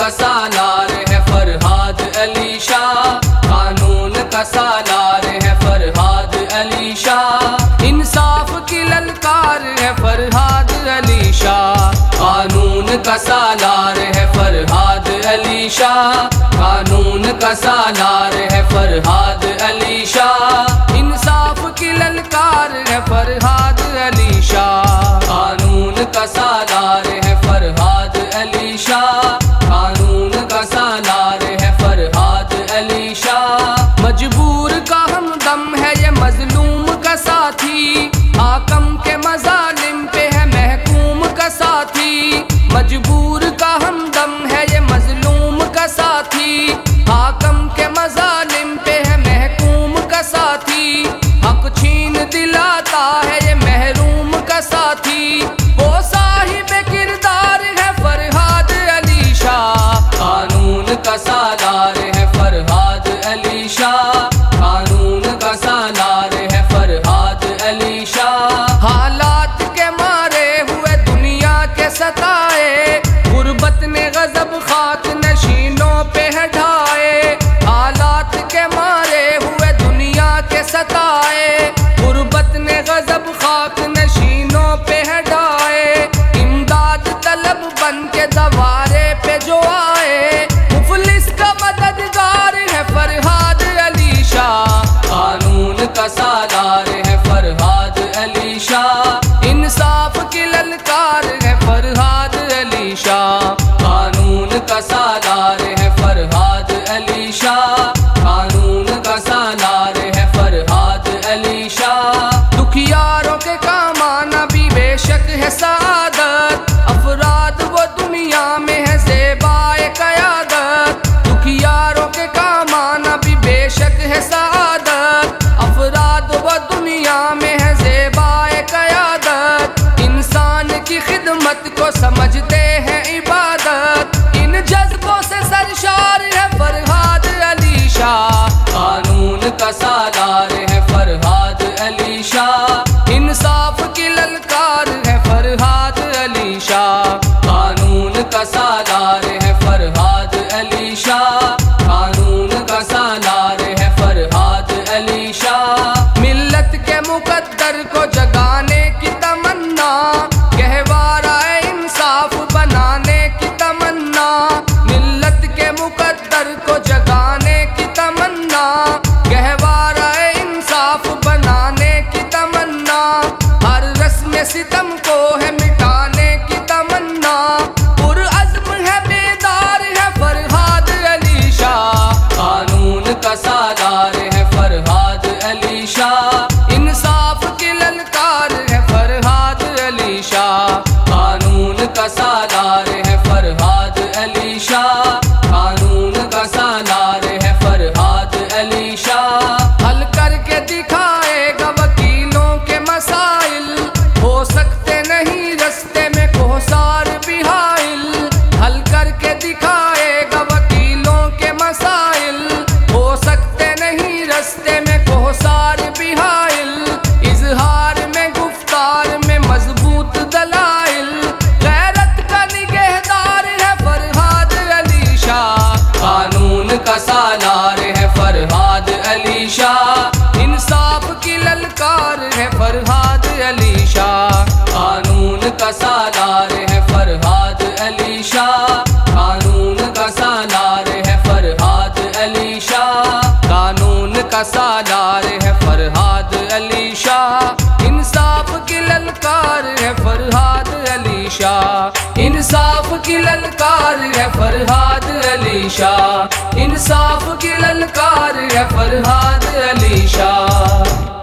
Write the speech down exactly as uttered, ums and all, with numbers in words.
का सालार है फरहाद अली शाह, कानून का सालार है फरहाद अली शाह। इंसाफ की ललकार है फरहाद अली शाह, कानून का सालार है फरहाद अली शाह, कानून का सालार है फरहाद अली शाह। इंसाफ की ललकार है फरहाद अली शाह, कानून का सालार है फरहाद अली शाह, कानून का सालार है फरहाद अली शाह। मजबूर का हमदम है ये मजलूम का साथी, हाकम के मजालिम पे है महकूम का साथी। मजबूर का हमदम है ये मजलूम का साथी, हाकम के मजालिम पे है महकूम का साथी। हक छीन दिलाता है ये महरूम का साथी, वो साहिब किरदार है फरहाद अली शाह, कानून का सालार है फरहाद अली शाह, कानून का सालार है फरहाद अली शाह। हालात के मारे हुए दुनिया के सताए, गुर्बत ने गजब खाक नशीनों पे है ढाए। हालात के मारे हुए दुनिया के सताए, गुर्बत ने गजब खाक नशीनों पे है ढाए। इमदाद तलब बन के दवारे पे जो आए, मुफलिस का मददगार है फरहाद अली शाह, कानून का सालार है फरहाद अली शाह। इंसाफ की ललकार है फरहाद अली शाह, कानून का सालार है फरहाद अली शाह, कानून का सालार है फरहाद अली शाह। दुखियारों के काम आना भी बेशक है सादत, अफराद वो दुनिया में है ज़ेबाए क़यादत। दुखियारों के काम आना भी बेशक है सादत, अफराद वो दुनिया में है ज़ेबाए क़यादत। इंसान की खिदमत को समझते हैं इबादत, इन जज्बों से सरशार है फरहाद अली शाह, कानून का सालार है फरहाद अली शाह। इंसाफ की ललकार है फरहाद अली शाह, कानून का सालार है फरहाद अली शाह, कानून का सालार है फरहाद अली शाह। मिल्लत के मुकद्दर को जगाने की तमन्ना, गहवारा इंसाफ बनाने की तमन्ना। मिल्लत के मुकद्दर को जगाने की तमन्ना, गहवारा इंसाफ बनाने की तमन्ना। हर रस्म सितम को है मिटाने की तमन्ना, पुरअज़्म है बेदार है फरहाद अली शाह, कानून का सालार है फरहाद अली शाह। इंसाफ की ललकार है फरहाद अली शाह, कानून का सालार है फरहाद अली शाह, कानून का सालार है फरहाद अली शाह। हल करके दिखाएगा वकीलों के मसाइल, हो सकते नहीं रस्ते में कोहसार भी हाइल। हल करके दिखाएगा वकीलों के मसाइल, हो सकते नहीं रस्ते में कोहसार भी हाइल। इजहार में गुफ्तार में मजबूत दलाइल, गैरत का निगहदार है फरहाद अली शाह, कानून का सालार है फरहाद अली शाह। इंसाफ की ललकार है फरहाद अली शाह, कानून का सालार है फरहाद अली शाह, कानून का सालार है फरहाद अली शाह, कानून का सालार है फरहाद अली शाह। इंसाफ की ललकार है फरहाद अली शाह, इंसाफ की ललकार है फरहाद अली शाह, इंसाफ की ललकार है फरहाद अली शाह।